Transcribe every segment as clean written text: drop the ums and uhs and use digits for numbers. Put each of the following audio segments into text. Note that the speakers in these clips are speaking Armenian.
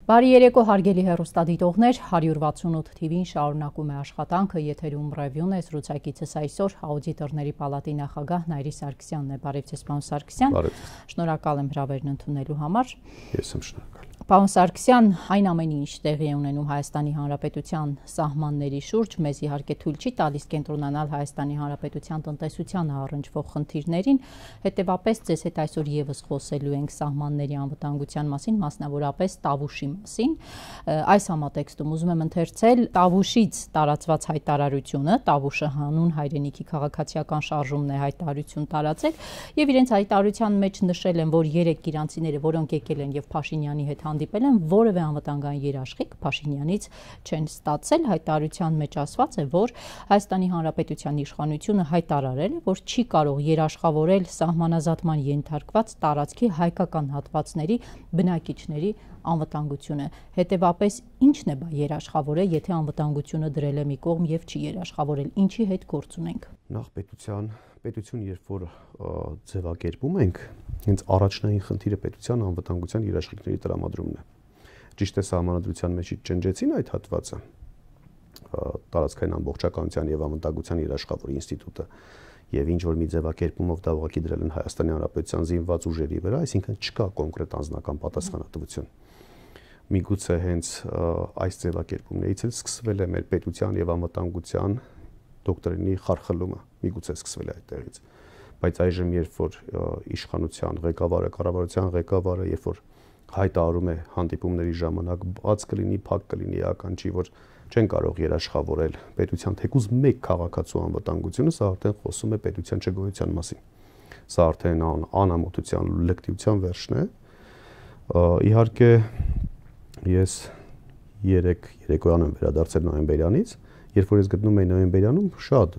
Բարի երեկո հարգելի հեռուստադիտողներ, 168 TV-ին շարունակում է աշխատանքը, եթերում ռևյուն է, զրուցակիցս այսօր Աուդիտորների պալատի նախագահ Նայիրի Սարգսյանն է։ Բարև ձեզ, պարոն Սարգսյան։ Շնորհակալ եմ հրավերն ընդունելու համար։ Ես եմ շնորհակալ։ Պարոն Սարգսյան, այն ամենի ինչ տեղի է ունենում Հայաստանի Հանրապետության սահմանների շուրջ, մեզ իհարկե թույլ չի տալիս կենտրոնանալ Հայաստանի Հանրապետության տնտեսությանը առնչվող խնդիրներին, հետևաբար ձեզ հետ այսօր եւս խոսելու ենք սահմանների անվտանգության մասին, մասնավորապես Տավուշի մասին։ Այս համատեքստում ուզում եմ ընթերցել Տավուշից տարածված հայտարարությունը, Տավուշը հանուն հայրենիքի քաղաքացիական շարժումն է հայտարարություն տարածել, եւ իրենց հայտարարության մեջ նշել են, որ 3 իրանցիները, որոնք եկել են եւ Փաշինյանի հետ հանդիպել են, որևէ անվտանգային երաշխիք Փաշինյանից չեն ստացել։ Հայտարարության մեջ ասված է, որ Հայաստանի Հանրապետության իշխանությունը հայտարարել է, որ չի կարող երաշխավորել սահմանազատման ենթարկված տարածքի հայկական հատվածների բնակիչների անվտանգությունը։ Հետևաբար ի՞նչն է բա երաշխավորել, եթե անվտանգությունը դրել է մի կողմ եւ չի երաշխավորել, ինչի հետ գործ ունենք։ Նախ պետություն երբ որ ձևակերպում ենք, հենց առաջնային խնդիրը պետության անվտանգության երաշխիքների տրամադրումն է։ Ճիշտ է, սահմանադրության մեջ ճնջեցին այդ հատվածը, տարածքային ամբողջականության եւ անվտանգության երաշխավոր ինստիտուտը, եւ ինչ որ մի ձևակերպումով դա ուղղակի դրել են Հայաստանի Հանրապետության զինված ուժերի վրա, այսինքն չկա կոնկրետ անձնական պատասխանատվություն։ Միգուցե հենց այս ձևակերպումներից էլ սկսվել է մեր պետության եւ անվտանգության դոկտրինի խարխլումը, միգուցե սկսվել է այդտեղից։ Բայց այժմ երբ որ իշխանության ղեկավարը, կառավարության ղեկավարը, երբ որ հայտարարում է հանդիպումների ժամանակ բաց կլինի, փակ կլինի, էական չի, որ չեն կարող երաշխավորել պետության թեկուզ մեկ քաղաքացու անվտանգությունը, սա արդեն խոսում է պետության չգոյության մասին։ Սա արդեն անամոթության, լկտիության վերջն է։ Իհարկե ես երեկոյան եմ վերադարձել նոյեմբերյանից, երբ որ ես գտնում եմ նոյեմբերյանում շատ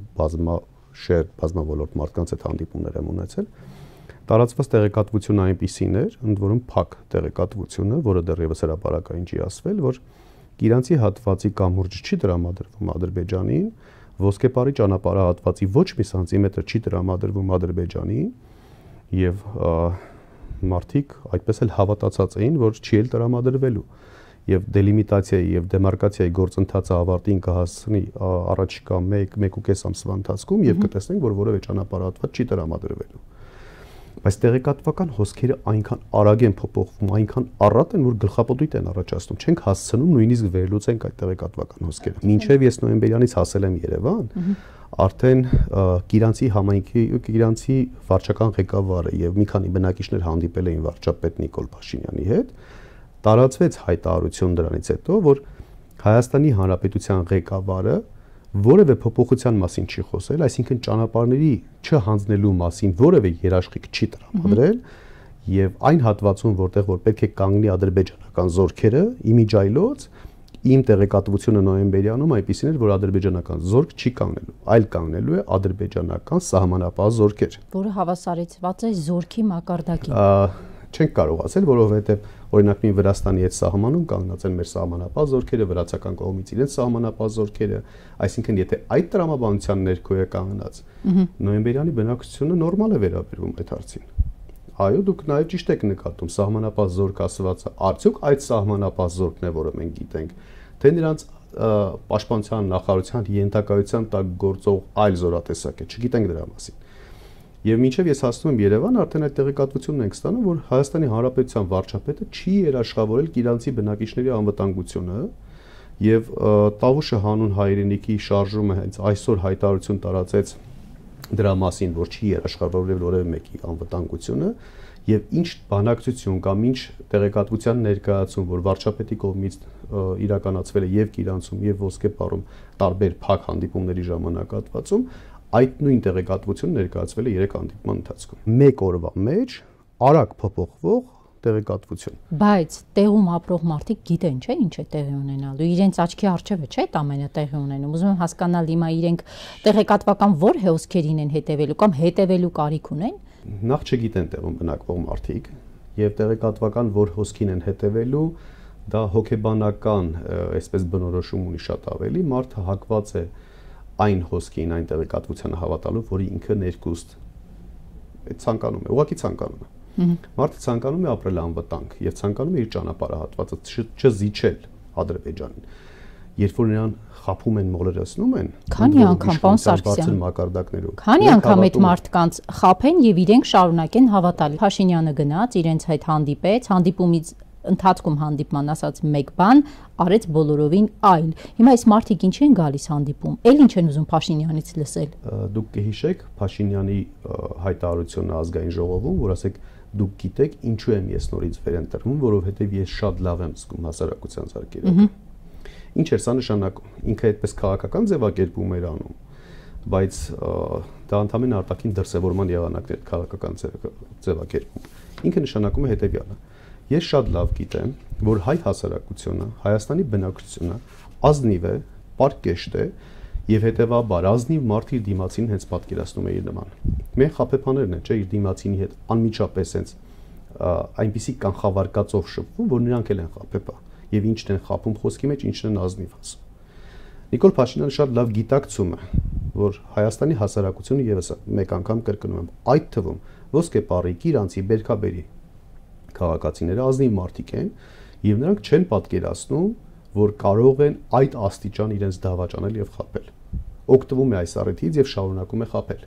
բազմավոլորտ մարդկանց հետ հանդիպումներ եմ ունեցել, տարածված տեղեկատվությունը այնպիսին էր, ընդ որում փակ տեղեկատվությունը, որը դեռևս հրապարակային չի ասվել, որ Իրանցի հատվածի կամուրջը չի տրամադրվում Ադրբեջանին, ոսկեպարի ճանապարհահատվածի ոչ մի սանտիմետր չի տրամադրվում Ադրբեջանին, եւ մարդիկ այդպես էլ հավատացած էին, որ չի էլ տրամադրվելու, եւ դելիմիտացիայի եւ դեմարկացիայի գործընթացը ավարտին կհասցնի առաջիկա 1.5 ամսվա ընթացքում եւ կտեսնենք, որ որևէ ճանապարհահատված չի տրամադրվելու։ Բայց տեղեկատվական հոսքերը այնքան արագ են փոփոխվում, այնքան առատ են, որ գլխապտույտ են առաջացնում, չենք հասցնում նույնիսկ վերլուծենք այդ տեղեկատվական հոսքերը։ Մինչև ես նոյեմբերյանից հասել եմ Երևան, արդեն Կիրանցի համայնքի Կիրանցի վարչական ղեկավարը եւ մի քանի բնակիչներ հանդիպել էին վարչապետ Նիկոլ Փաշինյանի հետ, տարածվեց հայտարարություն դրանից հետո, որ Հայաստանի Հանրապետության ղեկավարը որևէ փոփոխության մասին չի խոսել, այսինքն ճանապարհների չհանձնելու մասին որևէ երաշխիք չի տրամադրել եւ այն հատվածում, որտեղ որ պետք է կանգնի ադրբեջանական զորքերը, իմիջայլոց իմ տեղեկատվությունը նոյեմբերյանում այնպեսին էր, որ ադրբեջանական զորք չի կանգնելու, այլ կանգնելու է ադրբեջանական սահմանապահ զորքեր, որը հավասարեցված է զորքի մակարդակին։ Չենք կարող ասել, որովհետև օրինակ մի Վրաստանի հետ սահմանում կանգնած են մեր սահմանապահ զորքերը, վրացական կողմից իրենց սահմանապահ զորքերը, այսինքն եթե այդ տրամաբանության ներքո է կանգնած, նոյեմբերյանի բնակչությունը նորմալ է վերաբերվում այդ հարցին։ Այո, դուք նաև ճիշտ եք նկատում, սահմանապահ զորք ասվածը, արդյոք այդ սահմանապահ զորքն է, որը մենք գիտենք, թե նրանց պաշտպանության նախարարության ենթակայության տակ գործող այլ զորատեսակ է, չգիտենք դրա մասին։ Եվ մինչև ես հասնում եմ Երևան, արդեն այդ տեղեկատվությունն ենք ստանում, որ Հայաստանի Հանրապետության վարչապետը չի երաշխավորել Իրանցի բնակիչների անվտանգությունը եւ Տավուշը հանուն հայրենիքի շարժումը հենց այսօր հայտարարություն տարածեց դրա մասին, որ չի երաշխավորել որևէ մեկի անվտանգությունը եւ ինչ բանակցություն կամ ինչ տեղեկատվության ներկայացում, որ վարչապետի կողմից իրականացվել է եւ Իրանցում եւ Ոսկեպարում տարբեր փակ հանդիպումների ժամանակահատվածում, այդ նույն տեղեկատվությունը ներկայացվել է 3 հանդիպման ընթացքում։ Մեկ օրվա մեջ արագ փոփոխվող տեղեկատվություն։ Բայց տեղում ապրող մարդիկ գիտեն, չէ՞, ինչ է տեղի ունենալու։ Իրենց աչքի առջև է, չէ՞, այդ ամենը տեղի ունենում։ Ուզում եմ հասկանալ հիմա իրենք տեղեկատվական որ հոսքերին են հետևելու կամ հետևելու կարիք ունեն։ Նախ չգիտեն տեղում բնակվող մարդիկ եւ տեղեկատվական որ հոսքին են հետևելու, դա հոգեբանական, այսպես բնորոշում ունի շատ ավելի, մարդը հակված է այն հոսքին, այն տեղեկատվությանը հավատալու, որի ինքը ներքուստ ցանկանում է, ուղղակի ցանկանում է։ Մարդը ցանկանում է ապրել անվտանգ եւ ցանկանում է իր ճանապարհահատվածը չզիջել Ադրբեջանին։ Երբ որ նրան խափում են, մոլորեցնում են, քանի անգամ պարոն Սարգսյան մակարդակներով։ Քանի անգամ այդ մարդկանց խափեն եւ իրենք շարունակեն հավատալ։ Փաշինյանը գնաց, իրենց հետ հանդիպեց, հանդիպումից ընթացքում հանդիպման ասած մեկ բան, արեց բոլորովին այլ։ Հիմա այս մարդիկ ինչ են գալիս հանդիպում։ Էլ ինչ են ուզում Փաշինյանից լսել։ Դուք կհիշեք Փաշինյանի հայտարարությունը ազգային ժողովում, որ ասեք դուք գիտեք ինչու եմ ես նորից վերընտրվում, որովհետեւ ես շատ լավ եմ զգում հասարակության ցարկերով։ Ինչ էր սա նշանակում։ Ինքը այդպես քաղաքական ձևակերպում էր անում, բայց դա ընդհանրեն արտաքին դրսևորման եղանակն էր քաղաքական ձևակերպում։ Ինքը նշանակում է հետևյալը. Ես շատ լավ գիտեմ, որ հայ հասարակությունը, Հայաստանի բնակչությունը ազնիվ է, պարկեշտ է եւ հետեւաբար ազնիվ մարդ իր դիմացին հենց պատկերացնում է իր նման։ Մենք խափեփաներն են, չէ, իր դիմացինի հետ անմիջապես հենց այնպիսի կանխավարկածով շփվում, որ նրանք էլ են խափեփա եւ ինչն են խափում խոսքի մեջ, ինչն են ազնիվ ասում։ Նիկոլ Փաշինյանը շատ լավ գիտակցում է, որ Հայաստանի հասարակությունը եւս մեկ անգամ կրկնում եմ, այդ թվում ոսկե պարիկ, իրանցի, բերքաբերի քաղաքացիները ազնիվ մարդիկ են եւ նրանք չեն պատկերացնում, որ կարող են այդ աստիճան իրենց դավաճանել եւ խաբել։ Օգտվում է այս առիթից եւ շարունակում է խաբել։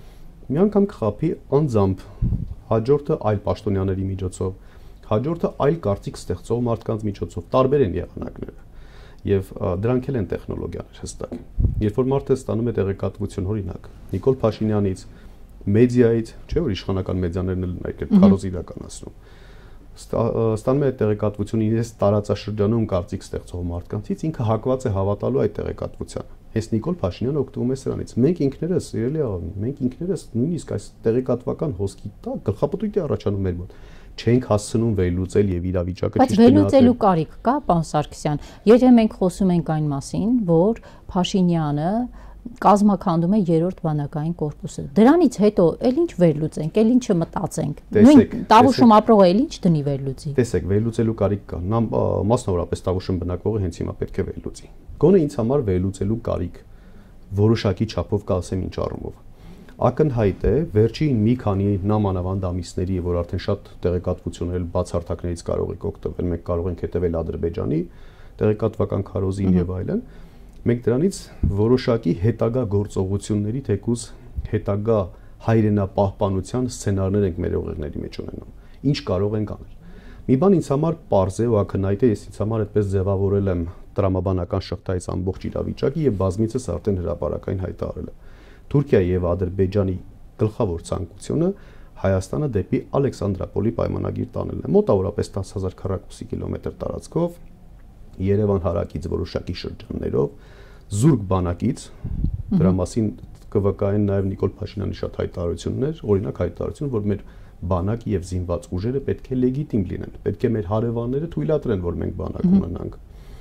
Մի անգամ կխաբի անձամբ, հաջորդը այլ պաշտոնյաների միջոցով, հաջորդը այլ կարծիք ստեղծող մարդկանց միջոցով, տարբեր են եղանակները եւ դրանք էլ են տեխնոլոգիաներ հստակ։ Երբ որ մարդը ստանում է տեղեկատվություն, օրինակ Նիկոլ Փաշինյանից, մեդիայից, չէ՞ որ իշխանական մեդիաներն էլ այդ քարոզ իրականացնում, ստանում է այդ տեղեկատվությունը իրենց տարածաշրջանում կարծիք ստեղծող մարդկանցից, ինքը հակված է հավատալու այդ տեղեկատվությանը։ Հենց Նիկոլ Փաշինյանը օգտվում է սրանից։ Մենք ինքներս, իրելի աղավնի, մենք ինքներս նույնիսկ այս տեղեկատվական հոսքի տակ գլխապտույտ է առաջանում մեր մոտ։ Չենք հասցնում վերլուծել եւ իրավիճակը ճիշտ գնահատել։ Բայց վերլուծելու կարիք կա, պարոն Սարգսյան։ Եթե մենք խոսում ենք այն մասին, որ Փաշինյանը կազմաքանդում է երրորդ բանակային կորպուսը, դրանից հետո էլ ինչ վերլուծենք, էլ ինչը մտածենք։ Նույն Տավուշում ապրողը էլ ինչ դնի վերլուծի։ Տեսեք, վերլուծելու կարիք կա։ Նա մասնավորապես Տավուշում բնակվողը հենց հիմա պետք է վերլուծի։ Գոնե ինձ համար վերլուծելու կարիք որոշակի չափով կա, ասեմ ինչ առումով։ Ակնհայտ է վերջին մի քանի նամանավանդ ամիսների, որ արդեն շատ տեղեկատվություններ բացարձակներից կարող եք օգտվել, մենք կարող ենք հետևել Ադրբեջանի տեղեկատվական քարոզին եւ այլն, մենք դրանից որոշակի հետագա գործողությունների թեկուզ հետագա հայրենապահպանության սցենարներ ենք մեր ուղեղների մեջ ունենում։ Ինչ կարող ենք անել։ Մի բան ինձ համար պարզ է ու ակնհայտ է, ես ինձ համար այդպես ձևավորել եմ տրամաբանական շղթայից ամբողջ իրավիճակը եւ բազմիցս արդեն հրապարակային հայտարարել եմ։ Թուրքիայի եւ Ադրբեջանի գլխավոր ցանկությունը Հայաստանը դեպի Ալեքսանդրապոլի պայմանագիր տանելն է։ Մոտավորապես 10000 քառակուսի կիլոմետր տարածքով, Երևան հարակից որոշակի շրջաններով, զուրկ բանակից, դրա մասին կվկայեն նաեւ Նիկոլ Փաշինյանի շատ հայտարարություններ, օրինակ հայտարարություն, որ մեր բանակի եւ զինված ուժերը պետք է լեգիտիմ լինեն, պետք է մեր հարևանները թույլատրեն, որ մենք բանակ ունենանք։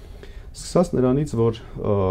Սկսած նրանից, որ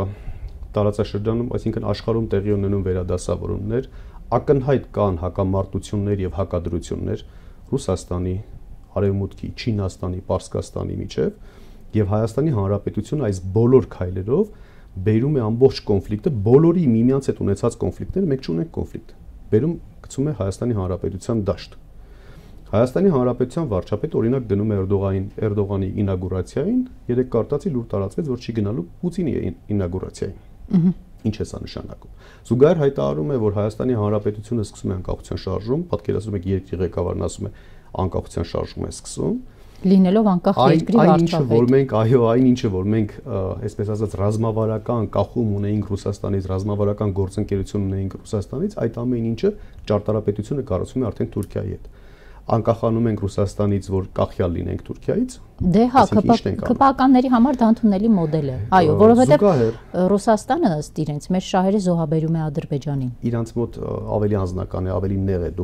տարածաշրջանում, այսինքն աշխարհում տեղի ունենում վերադասավորումներ, ակնհայտ կան հակամարտություններ եւ հակադրություններ Ռուսաստանի, Արևմուտքի, Չինաստանի, Պարսկաստանի միջև եւ Հայաստանի Հանրապետությունը այս բոլոր քայլերով բերում է ամբողջ կոնֆլիկտը, բոլորի միմյանց հետ ունեցած կոնֆլիկտները, մենք չունենք կոնֆլիկտ։ Բերում գցում է Հայաստանի Հանրապետության դաշտ։ Հայաստանի Հանրապետության վարչապետը օրինակ գնում է Էրդողանի ինագուրացիային, երեք կարտացի լուր տարածվեց, որ չի գնալու Պուտինի ինագուրացիային։ Ինչ է սա նշանակում։ Զուգահեռ հայտարարում է, որ Հայաստանի Հանրապետությունը սկսում է անկախության շարժում, պատկերացնում եք երկրի ղեկավարն ասում է անկախության շարժում է սկսում, լինելով անկախ երկրի վարչապետ։ Այն ինչը որ մենք, այսպես ասած, ռազմավարական կախում ունեինք Ռուսաստանից, ռազմավարական գործընկերություն ունեինք Ռուսաստանից, այդ ամեն ինչը ճարտարապետությունը կառուցում է արդեն Թուրքիայի հետ։ Անկախանում ենք Ռուսաստանից, որ կախյալ լինենք Թուրքիայից։ Դե հա, ԿՊ-ականների համար դա ընդունելի մոդել է։ Այո, որովհետև Ռուսաստանը ըստ իրենց մեր շահերը զոհաբերում է Ադրբեջանին։ Իրանց մոտ ավելի անձնական է, ավելի նեղ է,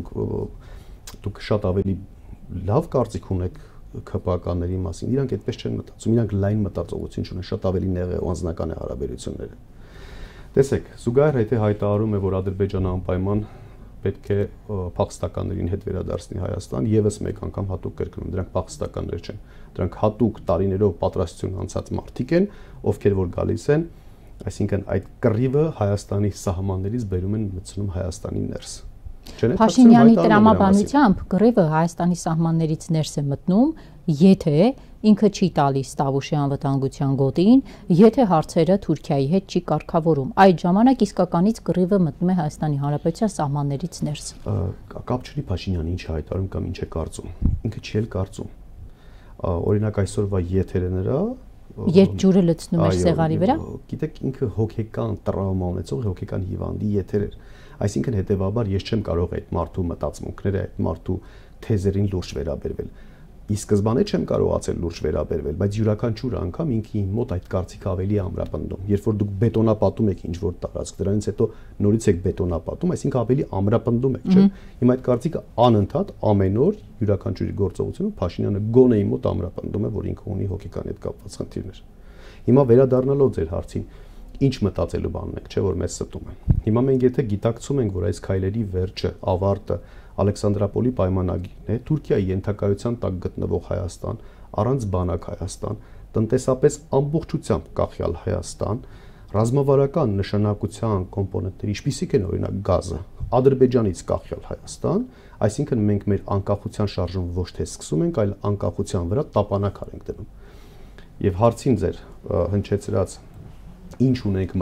դուք շատ ավելի լավ կարծիք ունեք ԿՊ-ականների մասին։ Իրանք այդպես չեն մտածում, իրանք լայն մտածողություն չունեն, շատ ավելի նեղ է ու անձնական է հարաբերությունները։ Տեսեք, զուգահեռ եթե հայտարարում է, որ Ադրբեջանը անպայման պետք է փախստականներին հետ վերադարձնի Հայաստան, եւս մեկ անգամ հատուկ կրկնում, դրանք փախստականներ չեն։ Դրանք հատուկ տարիներով պատրաստություն անցած մարդիկ են, ովքեր որ գալիս են, այսինքն այդ կռիվը Հայաստանի սահմաններից բերում են մտցնում Հայաստանի ներս։ Փաշինյանի տրամաբանությամբ կռիվը Հայաստանի սահմաններից ներս է մտնում, եթե ինքը չի տալիս Տավուշի անվտանգության գոտին, եթե հարցերը Թուրքիայի հետ չի կարգավորում։ Այդ ժամանակ իսկականից կռիվը մտնում է Հայաստանի Հանրապետության սահմաններից ներս։ Կապ չունի Փաշինյանը ինչ է հայտարարում կամ ինչ է կարծում։ Ինքը չի էլ կարծում։ Օրինակ այսօրվա եթերը նրա երբ ջուրը լցնում էր սեղանի վրա։ Գիտեք, ինքը հոգեկան տրավմա ունեցող, հոգեկան հիվանդի եթեր էր։ Այսինքն հետեւաբար ես չեմ կարող այդ մարդու մտածմունքները, այդ մարդու թեզերին լուրջ վերաբերվել։ Ի սկզբանե չեմ կարողացել լուրջ վերաբերվել, բայց յուրաքանչյուր անգամ ինքը իմ մոտ այդ կարծիքը ավելի ամրապնդում։ Երբ որ դուք բետոնապատում եք ինչ-որ տարածք, դրանից հետո նորից եք բետոնապատում, այսինքն ավելի ամրապնդում եք, չէ՞։ Հիմա այդ կարծիքը անընդհատ ամեն օր յուրաքանչյուրի գործողությունը Փաշինյանը գոնե իմ մոտ ամրապնդում է, որ ինքը ունի հոգեկան հետ կապված խնդիրներ։ Հիմա վերադառնալով ձեր հարցին, ինչ մտածելու բան ունենք, չէ՞ որ մեզ ստում են։ Հիմա մենք եթե գիտակցում ենք, որ այս քայլերի վերջը, ավարտը Ալեքսանդրապոլի պայմանագիրն է, Թուրքիայի ենթակայության տակ գտնվող Հայաստան, առանց բանակ Հայաստան, տնտեսապես ամբողջությամբ կախյալ Հայաստան, ռազմավարական նշանակության կոմպոնենտների, ինչպիսիք են օրինակ գազը, Ադրբեջանից կախյալ Հայաստան, այսինքն մենք մեր անկախության շարժումը ոչ թե սկսում ենք, այլ անկախության վրա տապանակար ենք դնում։ Եվ հարցին ձեր հնչեցրած ինչ ունենք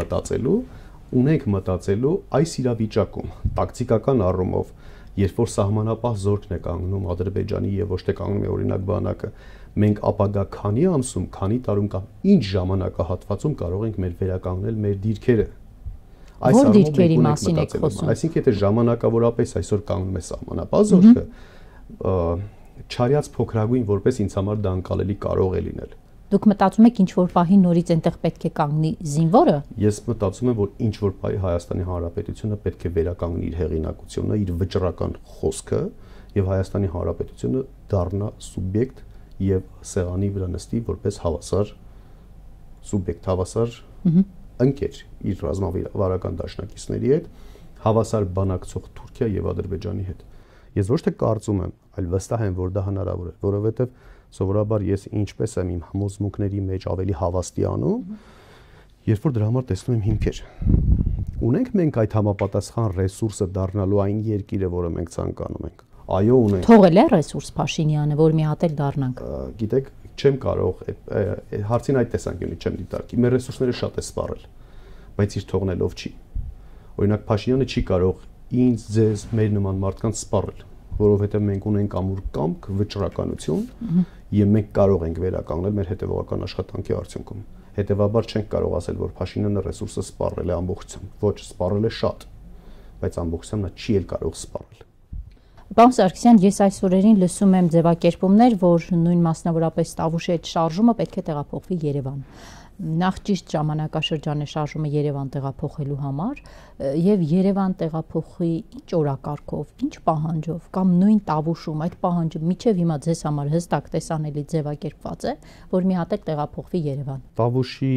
մտածելու այս իրավիճակում տակտիկական առումով, երբ որ սահմանապահ զորքն է կանգնում Ադրբեջանի եւ ոչ թե կանգնում է օրինակ բանակը, մենք ապագա քանի ամսում, քանի տարում կամ ինչ ժամանակահատվածում կարող ենք մեր վերականգնել մեր դիրքերը։ Այս դիրքերի մասին եք խոսում։ Այսինքն եթե ժամանակավորապես այսօր կանգնում է սահմանապահ զորքը, չարյաց փոքրագույն որպես ինձ համար դա անկալելի կարող է լինել։ Դուք մտածում եք ինչ որ պահի նորից այնտեղ պետք է կանգնի զինվորը։ Ես մտածում եմ, որ ինչ որ պահի Հայաստանի Հանրապետությունը պետք է վերականգնի իր հեղինակությունը, իր վճռական խոսքը եւ Հայաստանի Հանրապետությունը դառնա սուբյեկտ եւ սեղանի վրա նստի որպես հավասար սուբյեկտ, հավասար ընկեր իր ռազմավարական դաշնակիցների հետ, հավասար բանակցող Թուրքիա եւ Ադրբեջանի հետ։ Ես ոչ թե կարծում եմ, այլ վստահ եմ, որ դա հնարավոր է, որովհետեւ սովորաբար ես ինչպես եմ իմ համոզմունքների մեջ ավելի հավաստիանում, երբ որ դրա համար տեսնում եմ հիմքեր։ Ունենք մենք այդ համապատասխան ռեսուրսը դառնալու այն երկիրը, որը մենք ցանկանում ենք։ Այո, ունենք։ Թողել է ռեսուրս Փաշինյանը, որ մի հատ էլ դառնանք։ Գիտեք, չեմ կարող հարցին այդ տեսանկյունից չեմ դիտարկի։ Մեր ռեսուրսները շատ է սպառել, բայց իր թողնելով չի։ Օրինակ Փաշինյանը չի կարող ինձ, ձեզ, մեր նման մարդկանց սպառել, որովհետև մենք ունենք ամուր կամք, վճռականություն եւ մենք կարող ենք վերականգնել մեր հետեւողական աշխատանքի արդյունքում։ Հետևաբար չենք կարող ասել, որ Փաշինյանը ռեսուրսը սպառել է ամբողջությամբ։ Ոչ, սպառել է շատ, բայց ամբողջությամբ նա չի էլ կարող սպառել։ Պարոն Սարգսյան, ես այս օրերին լսում եմ ձևակերպումներ, որ նույն մասնավորապես Տավուշի այդ շարժումը պետք է տեղափոխվի Երևան։ Նախ ճիշտ ժամանակաշրջան է շարժումը Երևան տեղափոխելու համար եւ Երևան տեղափոխի ինչ օրակարգով, ինչ պահանջով կամ նույն Տավուշում այդ պահանջը միջև հիմա ձեզ համար հստակ տեսանելի ձևակերպված է, որ մի հատ էլ տեղափոխվի Երևան։ Տավուշի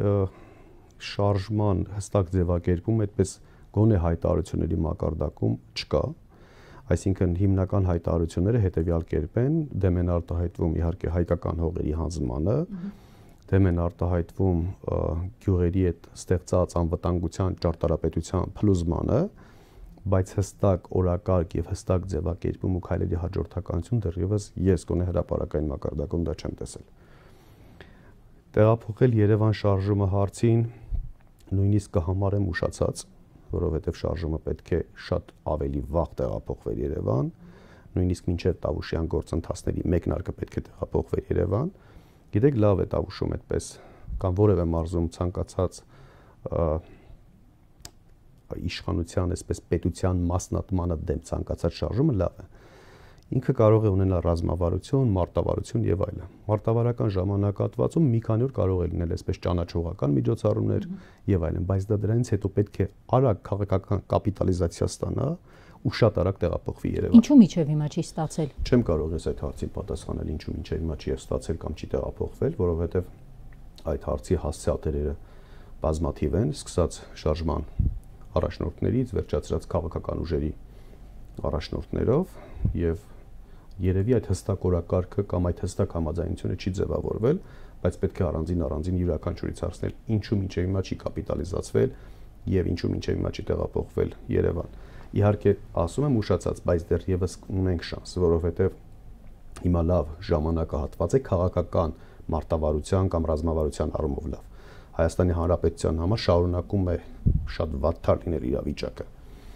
շարժման հստակ ձևակերպում այդպես գոնե հայտարարությունների մակարդակում չկա, այսինքն հիմնական հայտարարությունները հետեւյալ կերպ են, դեմ են արտահայտվում իհարկե հայկական հողերի հանձնմանը, դեմ են արտահայտվում գյուղերի հետ ստեղծած անվտանգության ճարտարապետության փլուզմանը, բայց հստակ օրակարգ եւ հստակ ձևակերպում ու քայլերի հաջորդականություն դեռևս ես գոնե հրապարակային մակարդակում դա չեմ տեսել։ Տեղափոխել Երևան շարժումը հարցին նույնիսկ կհամարեմ ուշացած, որովհետեւ շարժումը պետք է շատ ավելի վաղ տեղափոխվեր Երևան, նույնիսկ մինչեւ Տավուշյան գործընթացների մեկնարկը պետք է տեղափոխվեր Երևան։ Գիտեք, լավ է Տավուշում այդպես կամ որևէ մարզում ցանկացած իշխանության, այսպես պետության մասնատմանը դեմ ցանկացած շարժումը լավ է։ Ինքը կարող է ունենալ ռազմավարություն, մարտավարություն եւ այլն։ Մարտավարական ժամանակահատվածում մի քանի օր կարող է լինել այսպես ճանաչողական միջոցառումներ եւ այլն, բայց դա դրանից հետո պետք է արագ քաղաքական կապիտալիզացիա ստանա ու շատ արագ տեղափոխվի Երևան։ Ինչու միջև հիմա չի ստացել։ Չեմ կարող ես այդ հարցին պատասխանել, ինչու միջև հիմա չի ստացել կամ չի տեղափոխվել, որովհետև այդ հարցի հասցեատերերը բազմաթիվ են, սկսած շարժման առաջնորդներից, վերջացրած քաղաքական ուժերի առաջնորդներով եւ երևի այդ հստակ օրակարգը կամ այդ հստակ համաձայնությունը չի ձևավորվել, բայց պետք է առանձին յուրաքանչյուրից հարցնել, ինչու մինչև հիմա չի կապիտալիզացվել եւ ինչու մինչև հիմա չի տեղափոխվել Երևան։ Իհարկե, ասում եմ ուշացած, բայց դեռևս ունենք շանս, որովհետև հիմա լավ ժամանակահատված է քաղաքական մարտավարության կամ ռազմավարության առումով լավ։ Հայաստանի Հանրապետության համար շարունակում է շատ վատթար լինել իրավիճակը։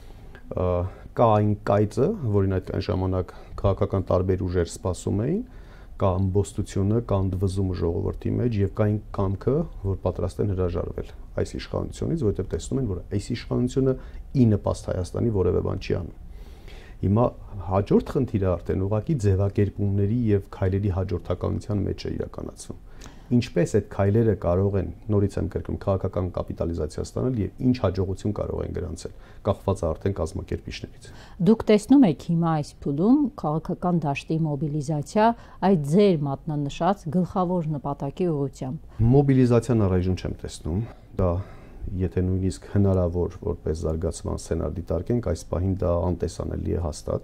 Կա այն կայծը, որին այդ ժամանակ քաղաքական տարբեր ուժեր սպասում էին, կա ամբոստությունը, կա ընդվզումը ժողովրդի մեջ եւ կա այն կամքը, որ պատրաստ են հրաժարվել այս իշխանությունից, որովհետեւ տեսնում են, որ այս իշխանությունը ի նպաստ Հայաստանի որևէ բան չի անում։ Հիմա հաջորդ խնդիրը արդեն ուղղակի ձևակերպումների եւ քայլերի հաջորդականության մեջ է իրականացվում։ Ինչպես այդ քայլերը կարող են, նորից եմ կրկնում, քաղաքական կապիտալիզացիա ստանալ եւ ինչ հաջողություն կարող են գրանցել, կախված է արդեն կազմակերպիչներից։ Դուք տեսնում եք հիմա այս փուլում քաղաքական դաշտի մոբիլիզացիա այդ ձեր մատնանշած գլխավոր նպատակի ուղղությամբ։ Մոբիլիզացիան առայժմ չեմ տեսնում, դա եթե նույնիսկ հնարավոր որպես զարգացման սցենար դիտարկենք, այս պահին դա անտեսանելի է հաստատ,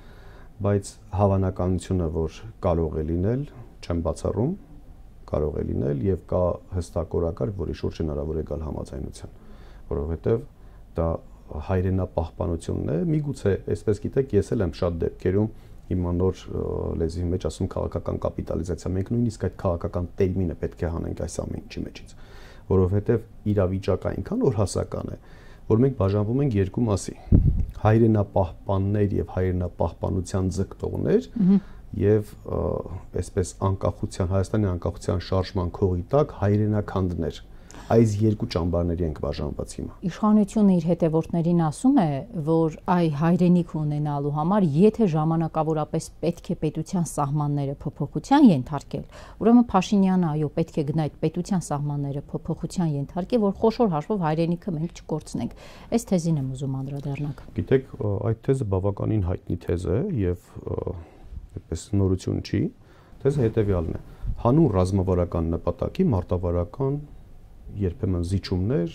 բայց հավանականությունը, որ կարող է լինել, չեմ բացառում, կարող է լինել եւ կա հստակ օրակարգ, որի շուրջ հնարավոր է գալ համաձայնության, որովհետեւ դա հայրենապահպանությունն է, միգուցե, այսպես գիտեք, ես էլ եմ շատ դեպքերում հիմա նոր լեզվի մեջ ասում քաղաքական կապիտալիզացիա, մենք նույնիսկ այդ քաղաքական տերմինը պետք է հանենք այս ամեն ինչի մեջից, որովհետեւ իրավիճակը այնքան օրհասական է, որ մենք բաժանվում ենք երկու մասի՝ հայրենապահպաններ եւ հայրենապահպանության ձգտողներ եւ այսպես անկախության Հայաստանի անկախության շարժման քողի տակ հայրենաքանդներ։ Այս երկու ճամբարների ենք բաժանված հիմա։ Իշխանությունը իր հետևորդներին ասում է, որ այ հայրենիք ունենալու համար, եթե ժամանակավորապես պետք է պետության սահմանները փոփոխության ենթարկել, ուրեմն Փաշինյանը այո պետք է գնա այդ պետության սահմանները փոփոխության ենթարկել, որ խոշոր հաշվով հայրենիքը մենք չկորցնենք։ Այս թեզին եմ ուզում անդրադառնալ։ Գիտեք, այդ թեզը բավականին հայտնի թեզ է եւ այդպես նորություն չի։ Թեզը հետեւյալն է. հանուն ռազմավարական նպատակի մարտավարական երբեմն զիջումներ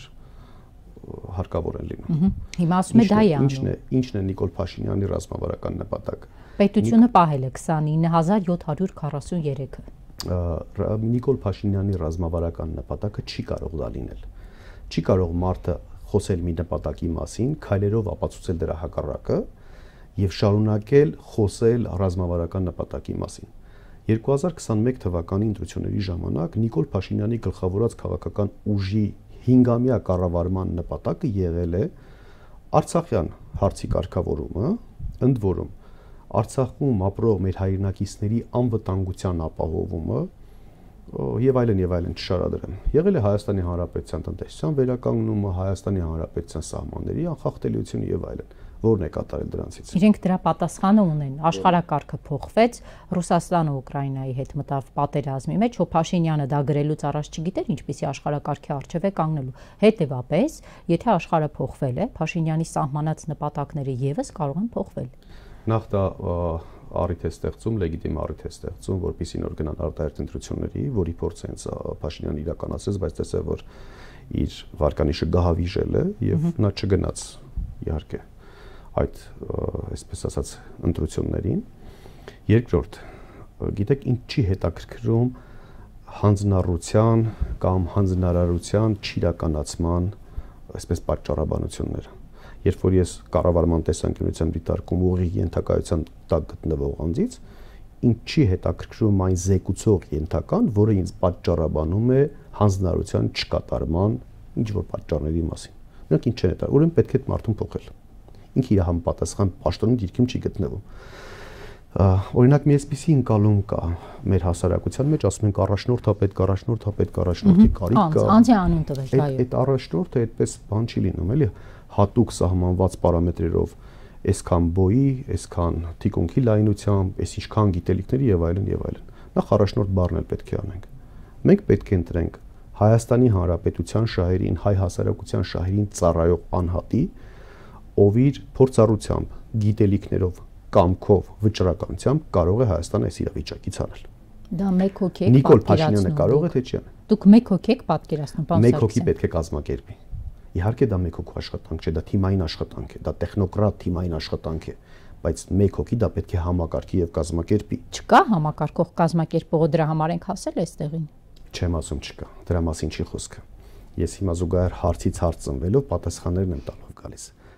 հարկավոր են լինում։ Հիմա ասում է դա է անում։ Ինչն է Նիկոլ Փաշինյանի ռազմավարական նպատակը։ Պետությունը պահել է 29743-ը։ Նիկոլ Փաշինյանի ռազմավարական նպատակը չի կարող դա լինել։ Չի կարող մարդը խոսել մի նպատակի մասին, քայլերով ապացուցել դրա հակառակը եւ շարունակել խոսել ռազմավարական նպատակի մասին։ 2021 թվականի ընտրությունների ժամանակ Նիկոլ Փաշինյանի գլխավորած քաղաքական ուժի 5-ամյա կառավարման նպատակը եղել է Արցախյան հարցի կարգավորումը, ընդ որում Արցախում ապրող մեր հայրենակիցների անվտանգության ապահովումը եւ այլն չշարադրեմ։ Եղել է Հայաստանի Հանրապետության տնտեսության վերականգնումը, Հայաստանի Հանրապետության սահմանների անխախտելիությունը եւ այլն։ Որն է կատարել դրանցից։ Իրենք դրա պատասխանը ունեն։ Աշխարհակարգը փոխվեց, Ռուսաստանը Ուկրաինայի հետ մտավ պատերազմի մեջ, ո Փաշինյանը դա գրելուց առաջ չգիտեր ինչպիսի աշխարհակարգի առջև է կանգնելու։ Հետևաբար, եթե աշխարհը փոխվել է, Փաշինյանի սահմանած նպատակները եւս կարող են փոխվել։ Նախ դա առիթ է ստեղծում, լեգիտիմ առիթ է ստեղծում, որպեսզի նոր գնան արտահերթ ընտրությունների, որի փորձ հենց Փաշինյանը իրականացրեց, բայց տեսավ, որ իր վարկանիշը գահավիժել է եւ նա չգնաց իհարկե այդ այսպես ասած ընտրություններին։ Երկրորդ, գիտեք, ինչ չի հետաքրքրում հանձնառության կամ հանձնարարության չիրականացման այսպես պատճառաբանությունները։ Երբ որ ես կառավարման տեսանկյունից եմ դիտարկում ուղիղ ենթակայության տակ գտնվող անձից, ինչի հետաքրքրում այն զեկուցող ենթական, որը ինձ պատճառաբանում է հանձնարարության չկատարման ինչ որ պատճառների մասին։ Նրանք ինչ չեն հետա, ուրեմն պետք է այդ մարդուն փոխել։ Ինքը իր համապատասխան պաշտոնի դիրքում չի գտնվում։ Օրինակ մի այսպիսի ընկալում կա մեր հասարակության մեջ, ասում ենք առաջնորդի կարիք կա։ Անձի անուն տվեք, այո։ Այդ առաջնորդը այդպես բան չի լինում, էլի, հատուկ սահմանված պարամետրերով, այսքան բոյի, այսքան թիկունքի լայնությամբ, այս ինչքան գիտելիքների եւ այլն եւ այլն։ Նախ առաջնորդ բառն էլ պետք է անենք։ Մենք պետք է ընտրենք Հայաստանի Հանրապետության շահերին, հայ հասարակության շահերին ծառայող անհատի, ով իր փորձառությամբ, գիտելիքներով, կամքով, վճռականությամբ կարող է Հայաստանը այս իրավիճակից անել։ Դա մեկ հոգի է։ Նիկոլ Փաշինյանը կարող է թե չի անել։ Դուք մեկ հոգի եք պատկերացնում, պարոն Մեկ հոգի պետք է կազմակերպի։ Իհարկե դա մեկ հոգու աշխատանք չէ, դա թիմային աշխատանք է, դա տեխնոկրատ թիմային աշխատանք է, բայց մեկ հոգի դա պետք է համակարգի եւ կազմակերպի։ Չկա համակարգող կազմակերպողը, դրա համար ենք հասել այստեղին։ Չեմ ասում չկա, դրա մասին չի խոսքը։ Ես հիմա զուգահեռ հարցից հարց ծնվելով պատասխաններն եմ տալով գալիս։